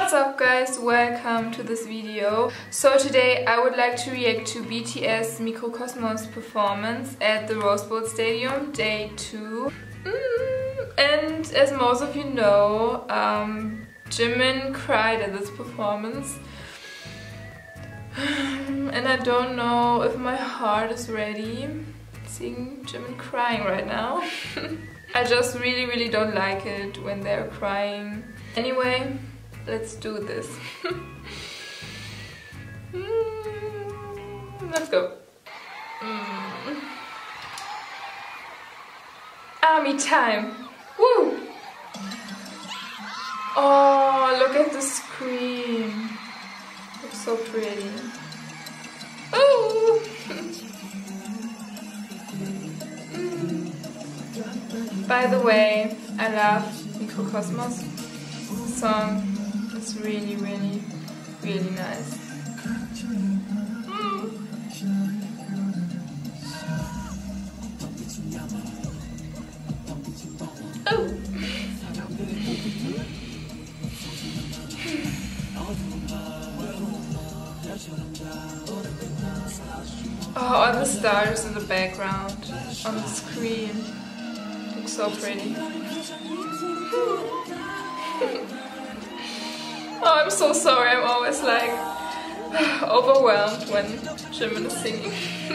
What's up guys, welcome to this video. So today I would like to react to BTS Mikrokosmos performance at the Rose Bowl Stadium, day 2. And as most of you know, JIMIN cried at this performance. And I don't know if my heart is ready seeing JIMIN crying right now. I just really don't like it when they're crying. Anyway, let's do this. Let's go. Army time. Woo! Oh, look at the screen. Looks so pretty. Ooh! By the way, I love Mikrokosmos. The song is really nice. Oh! Oh, all the stars in the background on the screen. Looks so pretty. Oh, I'm so sorry, I'm always like overwhelmed when JIMIN is singing.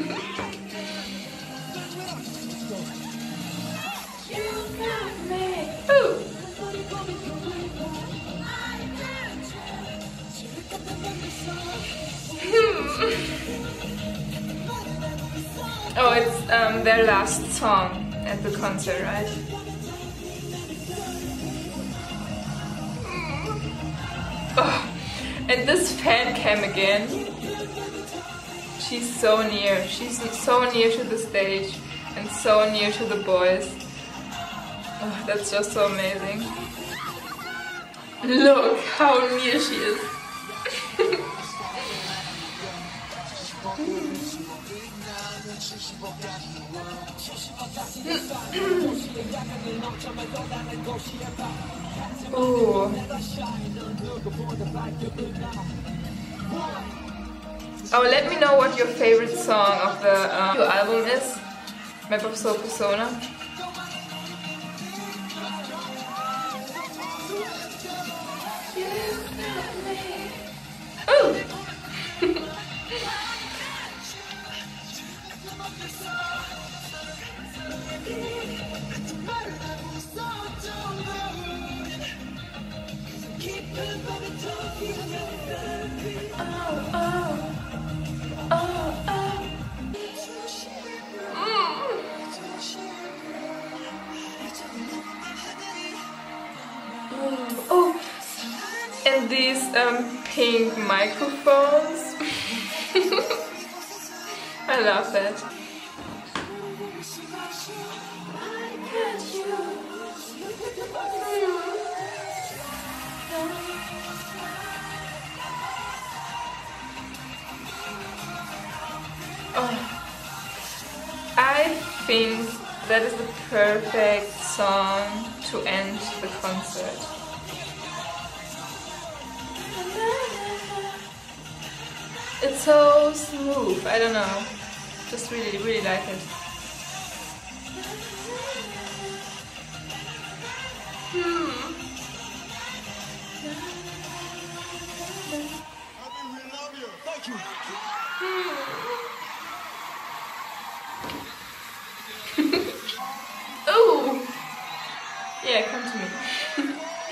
Oh, it's their last song at the concert, right? Oh, and this Fancam again. She's so near. She's so near to the stage and so near to the boys. Oh, that's just so amazing. Look how near she is. Ooh. Oh, let me know what your favorite song of the album is. Map of Soul Persona. Ooh. Oh, and these pink microphones. I love that. Oh, I think that is the perfect song to end the concert. It's so smooth, I don't know, just really like it. Oh! Yeah, come to me.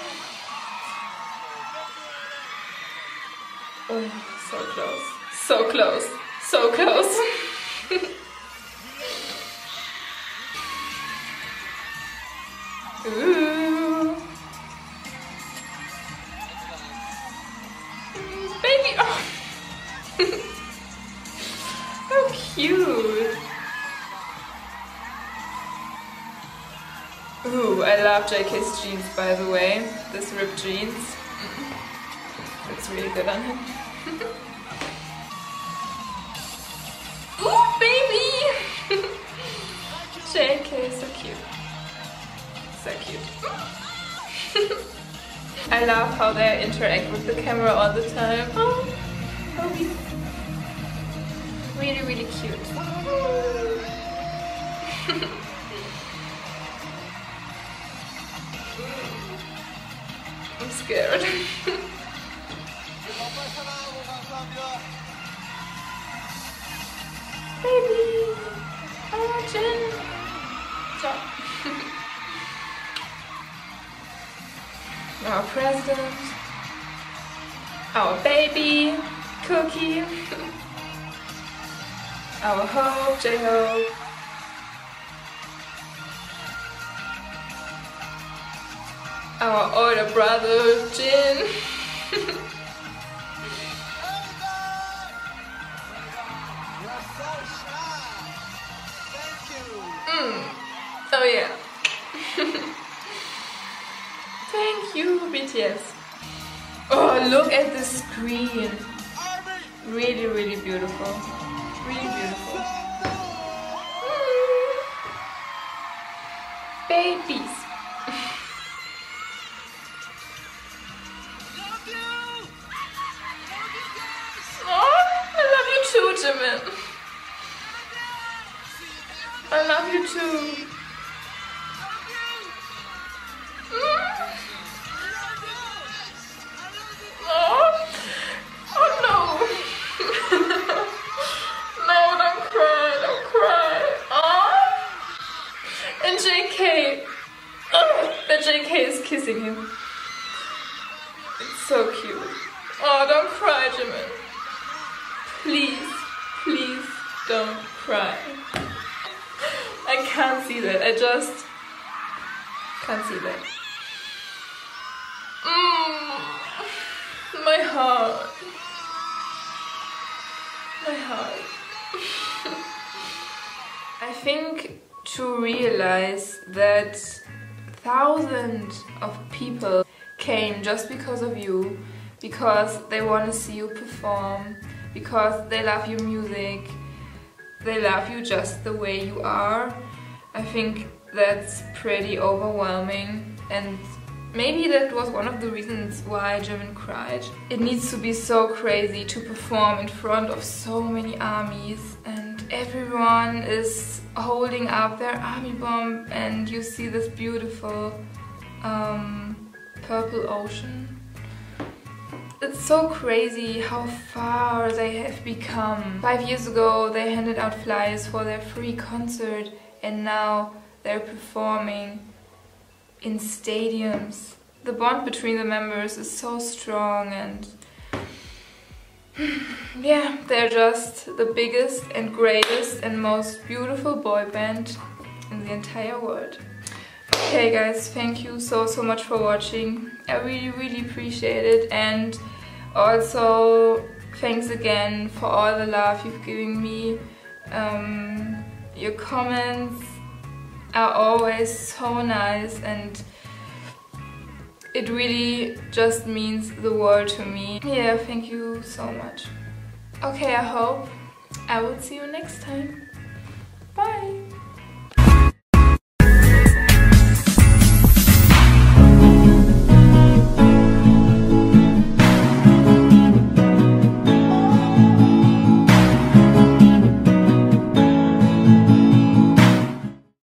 Oh, so close. So close. So close. Ooh. Baby. Oh. How cute. Ooh, I love JK's jeans, by the way. This ripped jeans. It's really good on him. Ooh, baby! JK, so cute. So cute. I love how they interact with the camera all the time. Oh, really, really cute. I'm scared. Baby! Oh, Jin! Stop. Our president. Our baby. Cookie. Our Hope, J-Hope. Our older brother, Jin. Oh yeah. Thank you, BTS. Oh, look at the screen. Really, really beautiful. Really beautiful. Babies. Oh, I love you too, Jimin. I love you too. JK is kissing him. It's so cute. Oh, don't cry, Jimin. Please, please don't cry. I can't see that. I just can't see that. My heart. My heart. I think to realize that thousands of people came just because of you, because they want to see you perform, because they love your music, they love you just the way you are. I think that's pretty overwhelming, and maybe that was one of the reasons why Jimin cried. It needs to be so crazy to perform in front of so many armies, and everyone is holding up their army bomb, and you see this beautiful purple ocean. It's so crazy how far they have become. 5 years ago they handed out flyers for their free concert, and now they're performing in stadiums. The bond between the members is so strong, and yeah, they're just the biggest and greatest and most beautiful boy band in the entire world. Okay guys, thank you so much for watching. I really appreciate it, and also thanks again for all the love you've given me. Your comments are always so nice, and it really just means the world to me. Yeah, thank you so much. Okay, I hope I will see you next time. Bye!